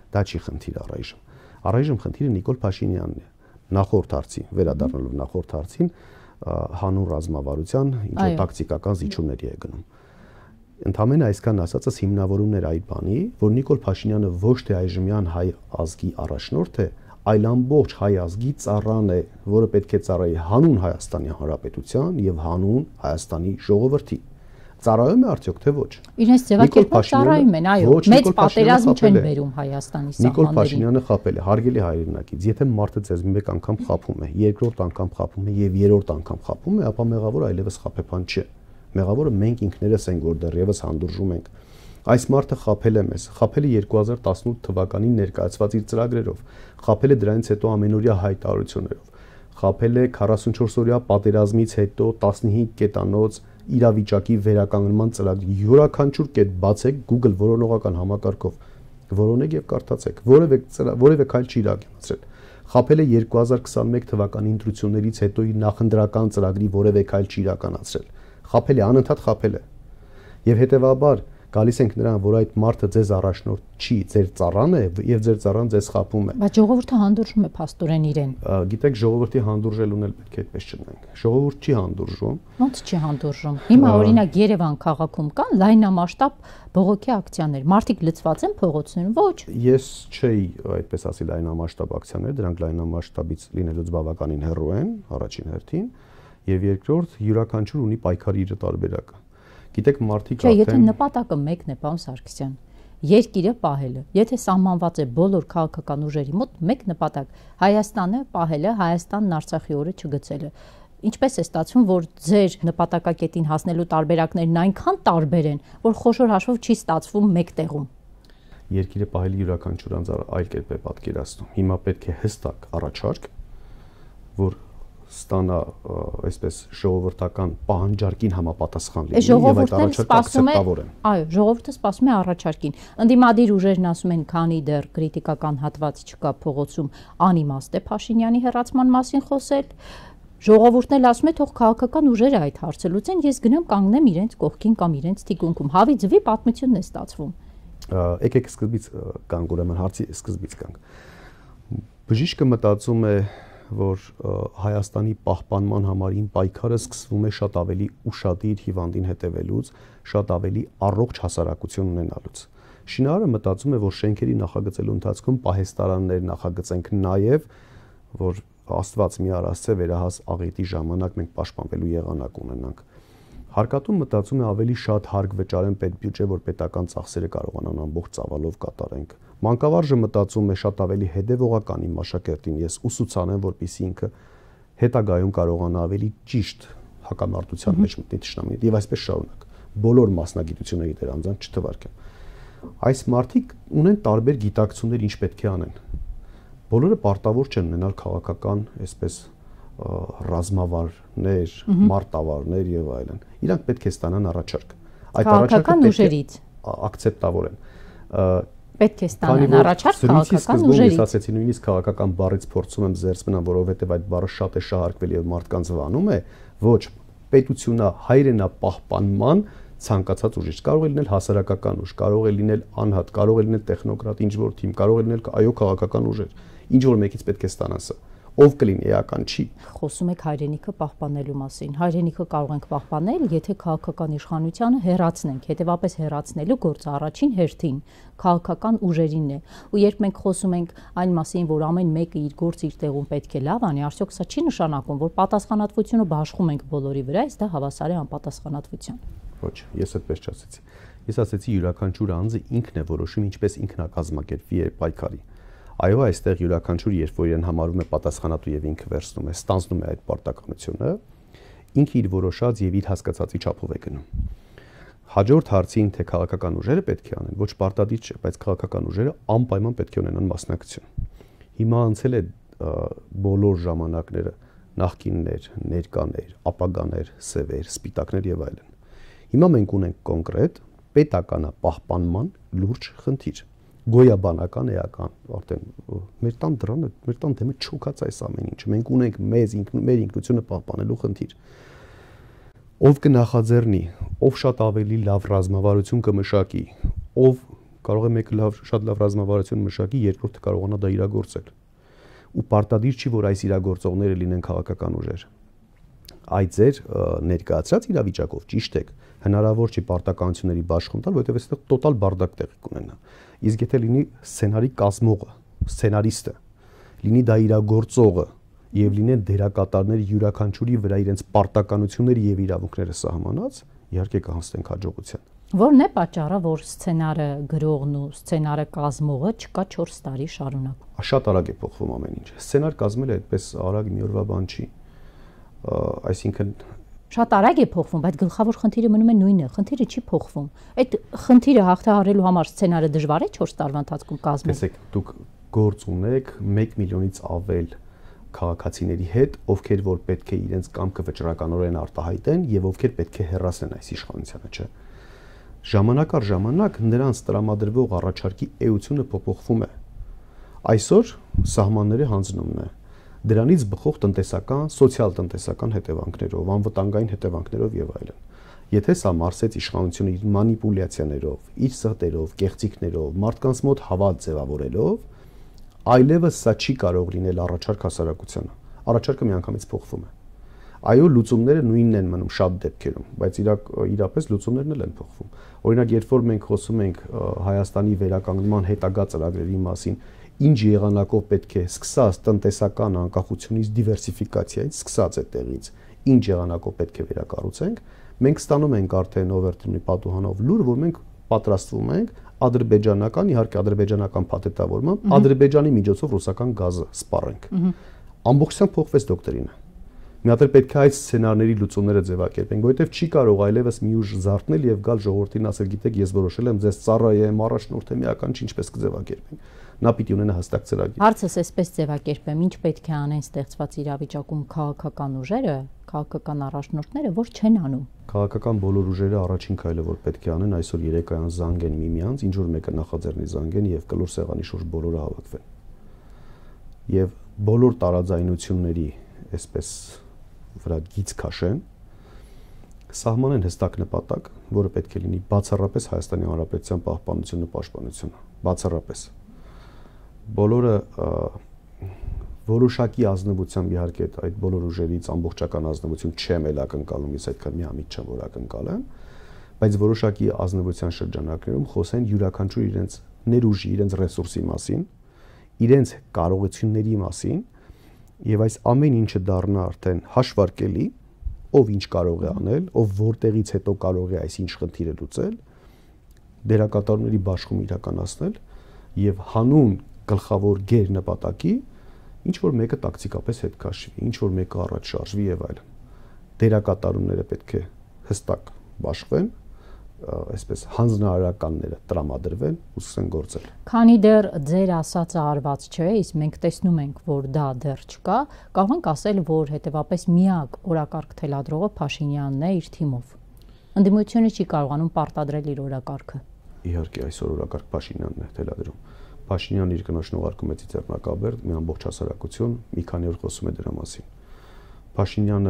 Դա չի խնդիրը առայժմ։ Առայժմ խնդիրը Նիկոլ Փաշինյանն է։ Նախորդ հարցին, վերադառնալով նախորդ հարցին, հանուն ռազմավարության ինչ որ տակտիկական զիջումների է գնում։ Ընդհանրապես այսքան ասածս հիմնավորումն էր այդ բանի, որ Նիկոլ Փաշինյանը ոչ թե այժմյան հայ ազգի առաջնորդ է, այլ ամբողջ հայ ազգի ծառան է, որը պետք է ծառայի հանուն Հայաստանի Հանրապետության եւ հանուն Հայաստանի ժողովրդի։ Ծառայում է արդյոք թե ոչ։ Իրենց ձևակերպով ծառայում են, այո, մեծ պատերազմ չեն բերում Հայաստանի սահմաններին։ Նիկոլ Փաշինյանը խաբել է, հարգելի հայրենակից, եթե մարդը ձեզ մեկ անգամ խաբում է, երկրորդ անգամ խաբում է եւ երրորդ անգամ խաբում է, ապա մեղավոր այլևս խաբեբան չէ։ Մեղավորը մենք ինքներս ենք, որ դեռևս հանդուրժում ենք։ Այս մարդը խաբել է մեզ, խաբել է 2018 թվականին ներկայացված իր ծրագրերով, խաբել է դրանից հետո ամենօրյա հայտարարություններով, խաբել է 44-օրյա պատերազմից հետո 15 կետանոց իրավիճակի վերականգնման ծրագրի յուրաքանչյուր կետ բացեք Google որոնողական համակարգով, որոնեք եւ կարդացեք, որևէ քայլ չի իրականացրել։ Խաբել է 2021 թվականի ընտրություններից հետո իր նախընտրական ծրագրի որևէ քայլ չի իրականացրել։ Խաբել է, անընդհատ խաբել է։ Եվ հետեւաբար գալիս ենք նրան, որ այդ մարդը ձեզ առաջնորդ չի, ձեր ծառան է եւ ձեր ծառան ձեզ խաբում է։ Բայց ժողովուրդը հանդուրժում է փաստորեն իրեն։ Գիտեք, ժողովրդի հանդուրժելուն էլ պետք է այդպես չնենք։ Ժողովուրդ չի հանդուրժում։ Ոնց չի հանդուրժում։ Հիմա օրինակ Երևան քաղաքում կան լայնամասշտաբ բողոքի ակցիաներ։ Մարդիկ լծված են փողոցներում, ոչ։ Ես չէի այդպես ասի լայնամասշտաբ ակցիաներ, դրանք լայնամասշտաբից լինելուց բավականին հեռու են, առաջին հերթին, եւ երկրորդ յուրաքանչյուր ունի պայքարի իր տարբերակը։ Գիտեք, մարդիկ արդեն եթե նպատակը մեկն է, պարոն Սարգսյան, երկիրը պահելը, եթե սահմանված է բոլոր քաղաքական ուժերի մոտ մեկ նպատակ, Հայաստանը պահելը, Հայաստանն Արցախի օրը չգցելը։ Ինչպես է ստացվում, որ ձեր նպատակակետին հասնելու տարբերակներն այնքան տարբեր են, որ խոշոր հաշվով չի ստացվում մեկ տեղում։ Երկիրը պահելի յուրաքանչյուր անձ այլ կերպ է պատկերացնում։ Հիմա պետք է հստակ առաջարկ, որ ստանա այսպես ժողովրդական պահանջարկին համապատասխան լինի եւ այդ առաջարկը ակցեպտավոր է։ Այո, ժողովուրդը սպասում է առաջարկին։ Ընդդիմադիր ուժերն ասում են, քանի դեռ քրիտիկական հատված չկա փողոցում, անիմաստ է Փաշինյանի հեռացման մասին խոսել։ Ժողովուրդն էլ ասում է, թող քաղաքական ուժերը այդ հարցը լուծեն, ես գնամ կանգնեմ իրենց կողքին կամ իրենց թիկունքում։ Հավի ձվի պատմությունն է ստացվում։ Եկեք սկզբից կանք, ուրեմն հարցի սկզբից կանք։ Բժիշկը մտածում է, որ Հայաստանի պահպանման համար իմ պայքարը սկսվում է շատ ավելի ուշադիր հիվանդին հետևելուց, շատ ավելի առողջ հասարակություն ունենալուց։ Շինարարը մտածում է, որ շենքերի նախագծելու ընթացքում պահեստարաններ նախագծենք նաև, որ Աստված մի արասցե վերահաս աղետի ժամանակ մենք պաշտպանվելու եղանակ ունենանք։ Հարկատուն մտածում է ավելի շատ հարկ վճարեն պետբյուջե, որ պետական ծախսերը կարողանան ամբողջ ծավալով կատարենք։ Մանկավարժը մտածում է շատ ավելի հետևողական իմ աշակերտին ես ուսուցանեմ, որպեսզի ինքը հետագայում կարողանա ավելի ճիշտ հակամարտության մեջ մտնի թշնամին եւ այսպես շարունակ։ Բոլոր մասնագիտությունների դեր անձանց չթվարկեմ։ Այս մարդիկ ունեն տարբեր գիտակցություններ ինչ պետք է անեն։ Բոլորը պարտավոր չեն ունենալ քաղաքական, այսպես ռազմավարներ, մարտավարներ եւ այլն։ Իրանք պետք է ստանան առաջարկ։ Այդ առաջարկը պետք է ակցեպտավոր են։ Պետք է ստանան առաջարկ քաղաքական ուժերից։ Ես ասացի նույնիսկ քաղաքական բառից փորձում եմ զերծ մնալ, որովհետեւ այդ բառը շատ է շահարկվել եւ մարդկանց վանում է, ոչ պետությունա հայրենա պահպանման ցանկացած ուժ, կարող է լինել հասարակական ուժ, կարող է լինել անհատ, կարող է լինել տեխնոկրատ, ինչ որ թիմ, կարող է լինել այո քաղաքական ուժեր, ինչ որ մեկից պետք է ստանան սա։ Ով կլինի, էական չի։ Խոսում եք հայրենիքը պահպանելու մասին։ Հայրենիքը կարող ենք պահպանել, եթե քաղաքական իշխանությունը հեռացնենք, հետևապես հեռացնելու գործը առաջին հերթին քաղաքական ուժերին է։ Ու երբ մենք խոսում ենք այն մասին, որ ամեն մեկը իր գործը իր տեղում պետք է լավ անի, արդյոք սա չի նշանակում, որ պատասխանատվությունը բաշխում ենք բոլորի վրա, իսկ դա հավասար է անպատասխանատվության։ Ոչ, ես այդպես չասեցի։ Ես ասեցի յուրաքանչյուր անձը ինքն է որոշում ինչպես ինքն է կազմակերպվի եւ պայքարի։ Այո, այստեղ յուրաքանչյուր երբ որ իրեն համարում է պատասխանատու եւ ինքը վերցնում է, ստանձնում է այդ պարտականությունը, ինքը իր որոշած եւ իր հասկացածի չափով է գնում։ Հաջորդ հարցին, թե քաղաքական ուժերը պետք է անեն, ոչ պարտադիր չէ, բայց քաղաքական ուժերը անպայման պետք է ունենան մասնակցություն։ Հիմա անցել է բոլոր ժամանակները, նախկիններ, ներկաներ, ապագաներ, սևեր, սպիտակներ եւ այլն։ Հիմա մենք ունենք կոնկրետ պետականապահպանման լուրջ խնդիր։ Գոյաբանական էական, արդեն մեր տան դրանը, մեր տան դեմը չոքած այս ամեն ինչը։ Մենք ունենք մեր ինքնությունը պահպանելու խնդիր։ Ով կնախաձեռնի, ով շատ ավելի լավ ռազմավարություն կմշակի, ով Կարող է մեկը շատ լավ ռազմավարություն մշակի, երկրորդը կարողանա դա իրագործել։ Ու պարտադիր չի, որ այս իրագործողները լինեն քաղաքական ուժեր։ Այդ ձեր ներկայացրած իրավիճակով ճիշտ եք, հնարավոր չի պարտականությունների բաշխում տալ, որովհետև այստեղ տոտալ բարդակ տեղի կունենա։ Իսկ եթե լինի սցենարի կազմողը, սցենարիստը, լինի դա իրագործողը եւ լինեն դերակատարները յուրաքանչյուրի վրա իրենց պարտականությունները եւ իրավունքները սահմանած, իհարկե կհասնենք հաջողության։ Որն է պատճառը, որ սցենարը գրողն ու սցենարը կազմողը չկա 4 տարի շարունակ։ Շատ արագ է փոխվում ամեն ինչ։ Սցենար կազմելը այդպես արագ մի օրվա բան չի։ Այսինքն շատ արագ է փոխվում, բայց գլխավոր խնդիրը մնում է նույնը, խնդիրը չի փոխվում։ Այդ խնդիրը հաղթահարելու համար սցենարը դժվար է 4 տարվա ընթացքում կազմել։ Տեսեք, դուք գործ ունեք 1 միլիոնից ավել քաղաքացիների հետ, ովքեր որ պետք է իրենց կամքը վճռականորեն արտահայտեն եւ ովքեր պետք է հեռացնեն այս իշխանությանը, չէ։ Ժամանակ առ ժամանակ նրանց տրամադրվող առաջարկի էությունը փոփոխվում է։ Այսօր սահմանների հանձնումն է։ Դրանից բխող տնտեսական, սոցիալ-տնտեսական հետևանքներով, անվտանգային հետևանքներով եւ այլն։ Եթե սա մարսեց իշխանությունը իր մանիպուլյացիաներով, իր սրտերով, կեղծիքներով, մարդկանց մոտ հավատ ձևավորելով, այլևս սա չի կարող լինել առաջարկ հասարակությանը։ Առաջարկը միանգամից փոխվում է։ Այո, լուծումները նույնն են մնում շատ դեպքերում, բայց իրապես լուծումներն էլ են փոխվում։ Օրինակ, երբ որ մենք խոսում ենք Հայաստանի վերականգնման հետագա ծրագրերի մասին, ինչ եղանակով պետք է սկսած տնտեսական անկախությունից դիվերսիֆիկացիայից սկսած այդտեղից, ինչ եղանակով պետք է վերակառուցենք, մենք ստանում ենք արդեն Overton-ի պատուհանով լուր, որ մենք պատրաստվում ենք ադրբեջանական, իհարկե ադրբեջանական փաթեթավորմամբ, Ադրբեջանի միջոցով ռուսական գազը սպառենք։ Ամբողջությամբ փոխվեց դոկտրինը։ Մի հատ պետք է այդ սցենարների լուծումները ձևակերպենք, որովհետև չի կարող այլևս մի ուժ զարթնել եւ գալ ժողովրդին ասել, գիտեք, ես որոշել եմ ձեզ ծառայեմ, առաջնորդ եմ, իական չի, ինչպես կձևակերպենք։ Նա պիտի ունենա հստակ ծրագիր։ Հարցս էսպես ձևակերպեմ, ինչ պետք է անեն ստեղծված իրավիճակում քաղաքական ուժերը, քաղաքական առաջնորդները, որ չեն անում։ Քաղաքական բոլոր ուժերը առաջին քայլը որ պետք է անեն, այսօր երեկոյան զանգեն միմյանց, ինչ որ մեկը նախաձեռնի զանգեն եւ կլոր սեղանի շուրջ բոլորը հավաքվեն։ Եվ բոլոր տարաձայնությունների այսպես վրա գիծ քաշեն, սահմանեն հստակ նպատակ, որը պետք է լինի բացառապես Հայաստանի Հանրապետության պահպանությունը, պաշտպանությունը, բացառապես։ Բոլորը որոշակի ազնվությամբ իհարկե այդ բոլոր ուժերից ամբողջական ազնվություն չեմ էլ ակնկալում, ես այդքան միամիտ չեմ որ ակնկալեմ, բայց որոշակի ազնվության շրջանակներում խոսեն յուրաքանչյուր իրենց ներուժի, իրենց ռեսուրսի մասին, իրենց կարողությունների մասին, եւ այս ամեն ինչը դառնա արդեն հաշվարկելի, ով ինչ կարող է անել, ով որտեղից հետո կարող է այս ինչ խնդիրը լուծել, դերակատարների բաշխում իրականացնել եւ հանուն գլխավոր գեր նպատակի ինչ որ մեկը տակտիկապես հետ քաշվի, ինչ որ մեկը առաջ շարժվի եւ այլն։ Դերակատարումները պետք է հստակ բաշխվեն, այսպես հանձնարարականները տրամադրվեն ու սկսեն գործել։ Քանի դեռ ձեր ասածը արված չէ, իսկ մենք տեսնում ենք, որ դա դեռ չկա, կարող ենք ասել, որ հետեւապես միակ օրակարգ թելադրողը Փաշինյանն է իր թիմով։ Ընդդիմությունը չի կարողանում պարտադրել իր օրակարգը։ Իհարկե, այսօր օրակարգ Փաշինյանն է թելադրում։ Փաշինյանն իր կնոջն ուղարկում է Ծիծեռնակաբերդ, մի ամբողջ հասարակություն մի քանի օր խոսում է դրա մասին։ Փաշինյանը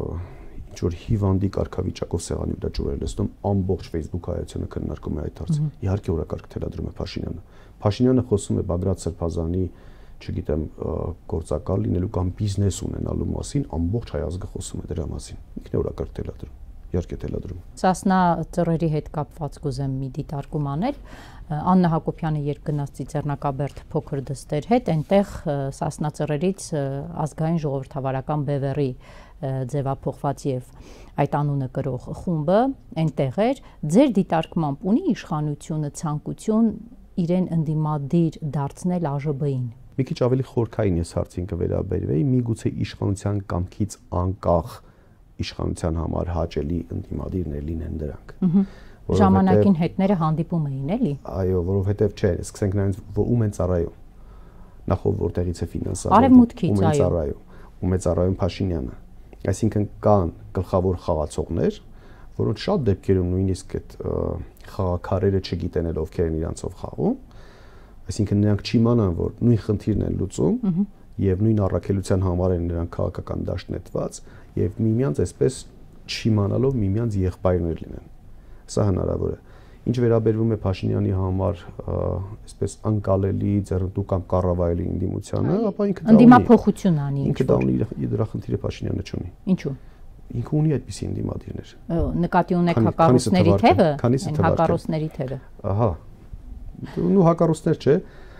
ինչ որ հիվանդի կարգավիճակով սեղանի վրա ջուրել լսում, ամբողջ Facebook հայացությունը քննարկում է այդ հարցը։ Իհարկե օրակարգ թելադրում է Փաշինյանը։ Փաշինյանը խոսում է Բագրատ Սրբազանի, չգիտեմ, գործակալ լինելու կամ բիզնես ունենալու մասին, ամբողջ հայ ազգը խոսում է դրա մասին։ Ինքն է օրակարգ թելադրում։ Իհարկե թելադրում։ Սասնա ծռերի հետ կապված կուզեմ մի դիտարկում անել։ Աննա Հակոբյանը երբ գնաց Ծիծեռնակաբերդ փոքր դստեր հետ, այնտեղ Սասնա ծռերից ազգային ժողովրդավարական բևեռի ձևափոխված եւ այդ անունը կրող խումբը այնտեղ էր, ձեր դիտարկմամբ ունի իշխանությունը ցանկություն իրեն ընդդիմադիր դարձնել ԱԺԲ-ին։ Մի քիչ ավելի խորքային ես հարցին կվերաբերվեի, միգուցե իշխանության կամքից անկախ իշխանության համար հաճելի ընդդիմադիրներ լինեն դրանք։ Ժամանակին հետները հանդիպում էին, էլի։ Այո, որովհետև չէ, սկսենք նայել ում են ծառայում։ Նախով որտեղից է ֆինանսավորվում, Արևմուտքից, այո, ում է ծառայում Փաշինյանը։ Այսինքն կան գլխավոր խաղացողներ, որոնց շատ դեպքերում նույնիսկ այդ խաղաքարերը չգիտեն էլ ովքեր են իրանցով խաղում, այսինքն նրանք չիմանան, որ նույն խնդիրն են լուծում եւ նույն առաքելության համար են նրանք քաղաքական դաշտ նետված եւ միմյանց այսպես չիմանալով միմյանց եղբայրներ լինեն։ Սա հնարավոր է։ Ինչ վերաբերվում է Փաշինյանի համար, այսպես անկալելի, ձեռնտու կամ կառավարելի ընդդիմությանը, ապա ինքը դա ունի։ Ընդդիմափոխություն անի։ Ինքը դա ունի, դրա խնդիրը Փաշինյանը չունի։ Ինչու՞։ Ինքը ունի այդպիսի ընդդիմադիրներ։ Նկատի ունեք հակառուսների թևը, հակառուսների թևը։ Ահա։ Ու հակառուսներ չէ,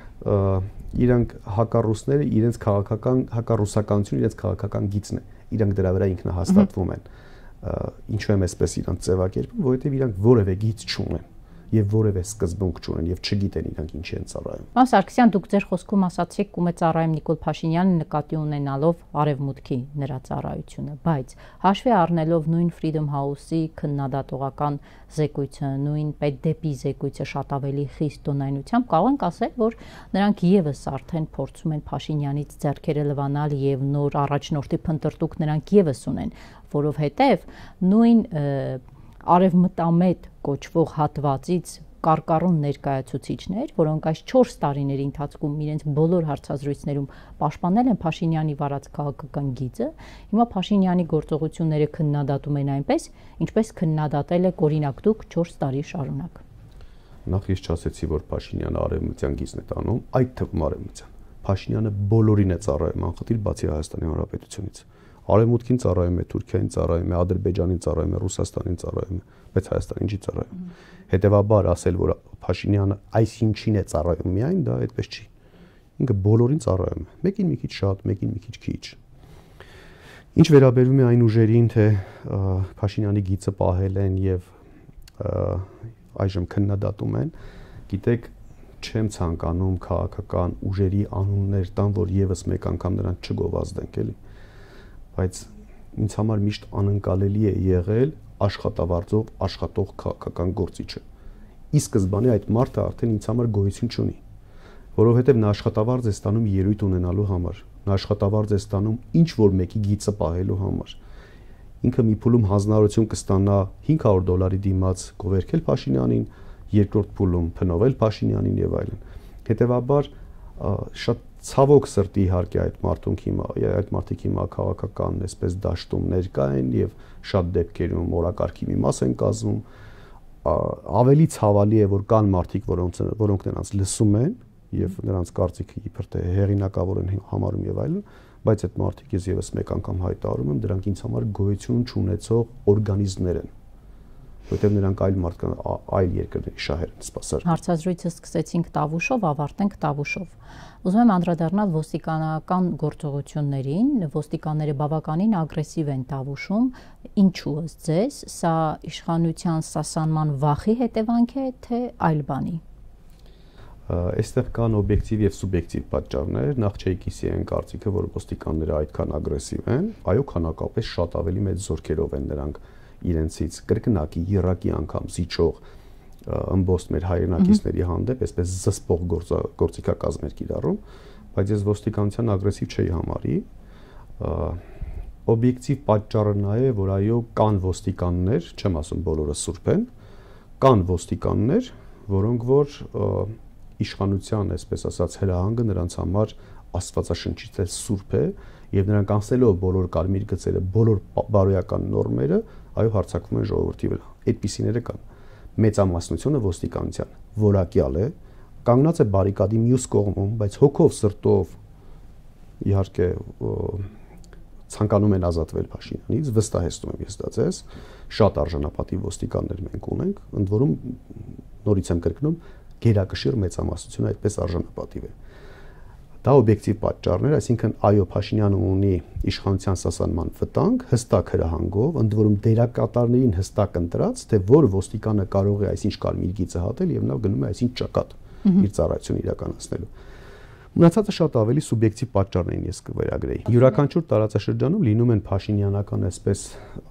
իրանք հակառուսները իրենց քաղաքական հակառուսականություն իրենց քաղաքական գիծն է։ Իրանք դրա վրա ինքնահաստատվում են։ Ինչու եմ այսպես իրանք ձևակերպում, որովհետև իրանք որևէ գիծ չունեն եւ որևէ սկզբունք չունեն եւ չգիտեն իրանք ինչի են ծառայում։ Պարոն Սարգսյան, դուք ձեր խոսքում ասացիք կում է ծառայում Նիկոլ Փաշինյանը նկատի ունենալով արևմուտքի նրա ծառայությունը, բայց հաշվի առնելով նույն Freedom House-ի քննադատողական զեկույցը, նույն պետդեպի զեկույցը շատ ավելի խիստ տոնայնությամբ կարող ենք ասել, որ նրանք եւս արդեն փորձում են Փաշինյանից ձեռքերը լվանալ եւ նոր առաջնորդի փնտրտուք նրանք եւս ունեն, որովհետեւ նույն արևմտամետ կոչվող հատվածից կարկառուն ներկայացուցիչներ, որոնք այս 4 տարիների ընթացքում իրենց բոլոր հարցազրույցներում պաշտպանել են Փաշինյանի վարած քաղաքական գիծը, հիմա Փաշինյանի գործողությունները քննադատում են այնպես, ինչպես քննադատել եք օրինակ դուք 4 տարի շարունակ։ Նախ ես չասեցի, որ Փաշինյանը արևմտյան գիծն է տանում, այդ թվում արևմտյան։ Փաշինյանը բոլորին է ծառայում, անխտիր բացի Հայաստանի Հանրապետությունից։ Արևմուտքին ծառայում է, Թուրքիային ծառայում է, Ադրբեջանին ծառայում է, Ռուսաստանին ծառայում է, բայց Հայաստանին չի ծառայում։ Հետևաբար ասել, որ Փաշինյանը այսինչին է ծառայում միայն, դա այդպես չի։ Ինքը բոլորին ծառայում է, մեկին մի քիչ շատ, մեկին մի քիչ քիչ։ Ինչ վերաբերում է այն ուժերին, թե Փաշինյանի գիծը պահել են եւ այժմ քննադատում են, գիտեք, չեմ ցանկանում քաղաքական ուժերի անուններ տան, որ եւս մեկ անգամ նրանց չգովազդենք, էլի։ Բայց ինձ համար միշտ անընկալելի է եղել աշխատավարձով աշխատող քաղաքական գործիչը։ Ի սկզբանե այդ մարդը արդեն ինձ համար գոյություն չունի, որովհետև նա աշխատավարձ է ստանում ելույթ ունենալու համար, նա աշխատավարձ է ստանում ինչ որ մեկի գիծը պահելու համար։ Ինքը մի փուլում հանձնարարություն կստանա $500 դիմաց գովերքել Փաշինյանին, երկրորդ փուլում փնովել Փաշինյանին եւ այլն։ Հետևաբար շատ ցավոք սրտի իհարկե այդ մարդիկ հիմա քաղաքական այսպես դաշտում ներկա են եւ շատ դեպքերում օրակարգի մի մաս են կազմում, ավելի ցավալի է որ կան մարդիկ, որոնք նրանց լսում են եւ նրանց կարծիքը իբր թե հեղինակավոր են համարում եւ այլն, բայց այդ մարդիկ ես եւս մեկ անգամ հայտարարում եմ, դրանք ինձ համար գոյություն չունեցող օրգանիզմներ են, որտեղ նրանք այլ երկրների շահեր են սպասարկում։ Հարցազրույցը սկսեցինք Տավուշով, ավարտենք Տավուշով։ Ուզում եմ անդրադառնալ ոստիկանական գործողություններին, ոստիկանները բավականին ագրեսիվ են Տավուշում, ինչու ըստ ձեզ, սա իշխանության սասանման վախի հետևանք է, թե այլ բանի։ Այստեղ կան օբյեկտիվ եւ սուբյեկտիվ պատճառներ, նախ չէի կիսի այն կարծիքը, որ ոստիկանները այդքան ագրեսիվ են, այո, քանակապես շատ ավելի մեծ զորքերով են նրանք իրենցից կրկնակի երակի անգամ զիջող ըմբոստ մեր հայրենակիցների հանդեպ այսպես զսպող գործիքակազմեր կիրառում, բայց ես ոստիկանության ագրեսիվ չէի համարի։ Օբյեկտիվ պատճառը նա է, որ այո, կան ոստիկաններ, չեմ ասում բոլորը սուրբ են, կան ոստիկաններ, որոնք որ իշխանության, այսպես ասած, հրահանգը նրանց համար աստվածաշնչից էլ սուրբ է եւ նրանք անցնելով բոլոր կարմիր գծերը, բոլոր բարոյական նորմերը, այո, հարձակվում են ժողովրդի վրա։ Այդպիսիները կան։ Մեծամասնությունը ոստիկանության որակյալ է, կանգնած է բարիկադի մյուս կողմում, բայց հոգով, սրտով իհարկե ցանկանում են ազատվել Փաշինյանից, վստահեցնում եմ ես դա ձեզ, շատ արժանապատիվ ոստիկաններ մենք ունենք, ընդ որում նորից եմ կրկնում, գերակշիռ մեծամասնությունը այդպես արժանապատիվ է։ Դա օբյեկտիվ պատճառներ, այսինքն այո, Փաշինյանը ունի իշխանության սասանման վտանգ, հստակ հրահանգով, ընդ որում դերակատարներին հստակ ընտրած, թե որ ոստիկանը կարող է այսինչ կարմիր գիծը հատել եւ նա գնում է այսինչ ճակատ իր ծառայությունը իրականացնելու։ Մնացածը շատ ավելի սուբյեկտիվ պատճառներին ես կվերագրեի։ Յուրաքանչյուր տարածաշրջանում լինում են Փաշինյանական այսպես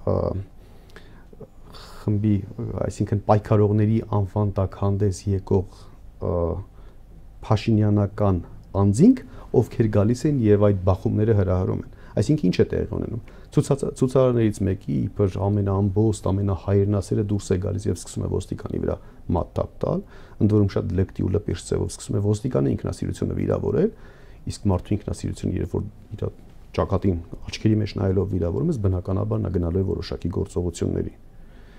խմբի, այսինքն պայքարողների անվան տակ հանդես եկող Փաշինյանական անձինք, ովքեր գալիս են եւ այդ բախումները հրահրում են։ Այսինքն ինչ է տեղի ունենում։ Ցուցարարներից մեկի իբր ամենաամբոստ, ամենահայրենասերը դուրս է գալիս եւ սկսում է ոստիկանի վրա մատտապ տալ, ընդ որում շատ լեկտի ու լպիրջ ձևով սկսում է ոստիկանը ինքնասիրությունը վիրավորել, իսկ մարդու ինքնասիրությունը երբ որ իր ճակատին աչքերի մեջ նայելով վիրավորում ես, բնականաբար նա գնալու է որոշակի գործողությունների։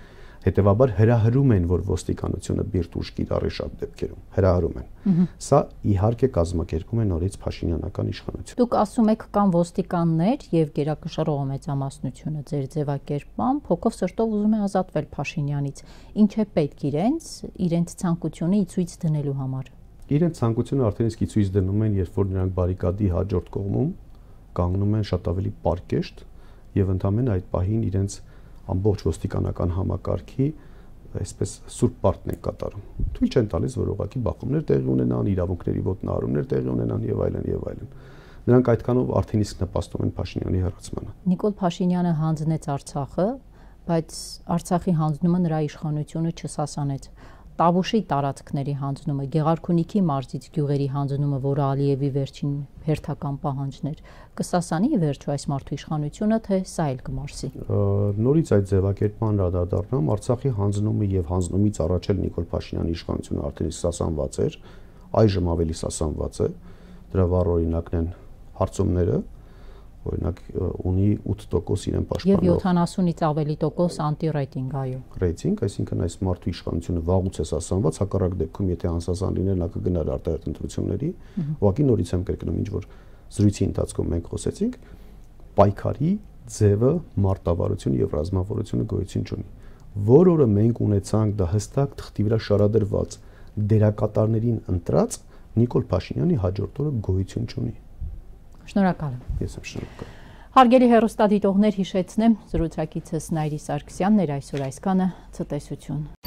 Հետևաբար հրահրում են, որ ոստիկանությունը բիրտ ուժ կիրառի շատ դեպքերում, հրահրում են։ Սա իհարկե կազմակերպում է նորից փաշինյանական իշխանություն։ Դուք ասում եք կան ոստիկաններ եւ գերակշռող մեծամասնությունը ձեր ձևակերպմամբ հոգով սրտով ուզում է ազատվել Փաշինյանից։ Ինչ է պետք իրենց ցանկությունը ի ցույց դնելու համար։ Իրենց ցանկությունը արդեն իսկ ի ցույց դնում են, երբ որ նրանք բարիկադի հաջորդ կողմում կանգնում են շատ ավելի պարկեշտ եւ ընդամենը այդ պահին իրենց ամբողջ ոստիկանական համակարգի այսպես սուրբ պարտն են կատարում։ Թույլ չեն տալիս, որ ուղղակի բախումներ տեղի ունենան, իրավունքների ոտնահարումներ տեղի ունենան եւ այլն եւ այլն։ Նրանք այդքանով արդեն իսկ նպաստում են Փաշինյանի հեռացմանը։ Նիկոլ Փաշինյանը հանձնեց Արցախը, բայց Արցախի հանձնումը նրա իշխանությունը չսասանեց։ Տավուշի տարածքների հանձնումը, Գեղարքունիքի մարզից գյուղերի հանձնումը, որը Ալիևի վերջին հերթական պահանջն էր, կսասանի վերջո այս մարդու իշխանությունը, թե սա էլ կմարսի։ Նորից այդ ձևակերպման անդրադառնամ, Արցախի հանձնումը եւ հանձնումից առաջ էլ Նիկոլ Փաշինյանի իշխանությունը արդեն իսկ սասանված էր, այժմ ավելի սասանված է։ Դրա վառ օրինակն են հարցումները, օրինակ ունի 8% իրեն պաշտպանող եւ 70-ից ավելի տոկոս անտի-ռեյտինգ, այո։ Ռեյտինգ, այսինքն այս մարդու իշխանությունը վաղուց է սասանված, հակառակ դեպքում եթե անսասան լիներ, նա կգնար արտահերթ ընտրությունների, ուղղակի նորից եմ կրկնում, ինչ որ զրույցի ընթացքում մենք խոսեցինք, պայքարի ձևը, մարտավարությունը եւ ռազմավարությունը գոյություն չունի։ Որ օրը մենք ունեցանք դա հստակ թղթի վրա շարադրված դերակատարներին ընտրած, Նիկոլ Փաշինյանի հաջորդ օրը գոյություն չունի։ Շնորհակալ եմ։ Ես եմ շնորհակալ։ Հարգելի հեռուստադիտողներ, հիշեցնեմ, զրուցակիցս Նայիրի Սարգսյանն էր այսօր այսքանը, ցտեսություն։